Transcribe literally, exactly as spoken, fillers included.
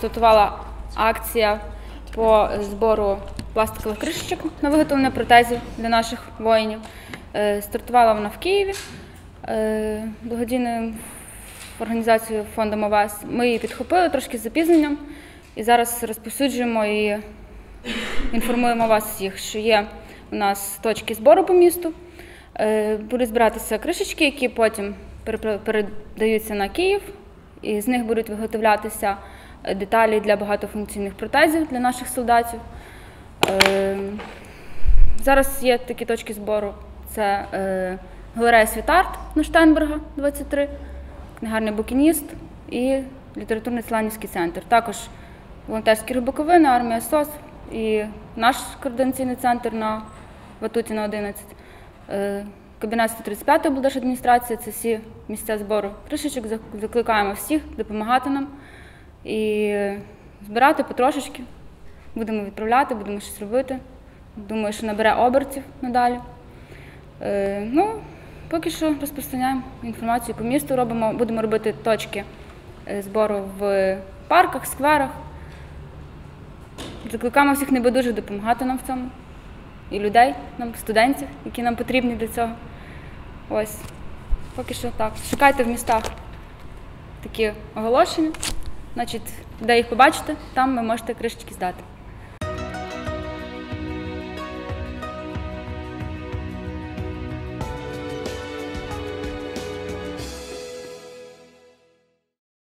стартувала акція по збору пластикових кришечок на виготовлення протезів для наших воїнів. Стартувала вона в Києві благодійною організацією фондом ОВЕС. Ми її підхопили трошки з запізненням і зараз розповсюджуємо і інформуємо вас всіх, що є у нас точки збору по місту. Будуть збиратися кришечки, які потім передаються на Київ, і з них будуть виготовлятися деталі для багатофункційних протезів для наших солдатів. Зараз є такі точки збору. Це галерея «Світ-Арт» на Штайнберга, двадцять три, книгарня «Букініст» і літературний Селянівський центр. Також волонтерські Рибаковини, армія СОС і наш координаційний центр на Ватутіна, одинадцять. Кабінет сто тридцять п'ять облдержадміністрації – це всі місця збору кришечок. Закликаємо всіх допомагати нам і збирати потрошечки. Будемо відправляти, будемо щось робити. Думаю, що набере обертів надалі. Е, ну, поки що розпространяємо інформацію по місту, робимо, будемо робити точки збору в парках, скверах. Закликаємо всіх небайдужих допомагати нам в цьому. І людей, нам, студентів, які нам потрібні для цього. Ось, поки що так. Шукайте в містах такі оголошення. Значить, де їх побачите, там ви можете кришечки здати.